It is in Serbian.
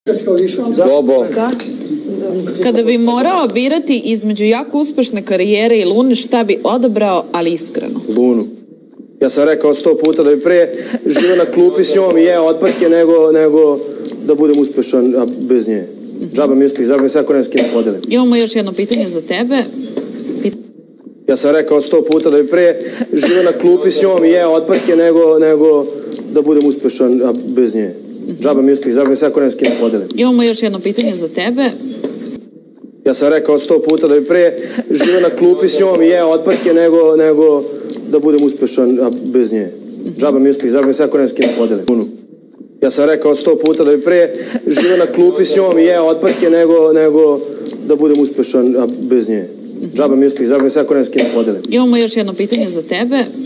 Dobo. Kada bi morao birati između jako uspešne karijere i Lune, šta bi odabrao, ali iskreno? Lunu. Ja sam rekao 100 puta da bi pre živio na klupi s njom i jeo otparke nego da budem uspešan bez nje. Džaba mi uspeh, džaba mi sve ako ne s kim podelim. Imamo još jedno pitanje za tebe. Ja sam rekao 100 puta da bi pre živio na klupi s njom i jeo otparke nego da budem uspešan bez nje. Džaba mi uspeh, džaba mi sve ako ne s kim podelim. Imamo još jedno pitanje za tebe. Ja sam rekao 100 puta da bi pre živio na klupi s njom i jeo otparke nego da budem uspešan bez nje. Džaba mi uspeh, džaba mi sve ako ne s kim podelim. Ja sam rekao 100 puta da bi pre živio na klupi s njom i jeo otparke nego da budem uspešan bez nje. Džaba mi uspeh, džaba mi sve ako ne s kim podelim. Imamo još jedno pitanje za tebe.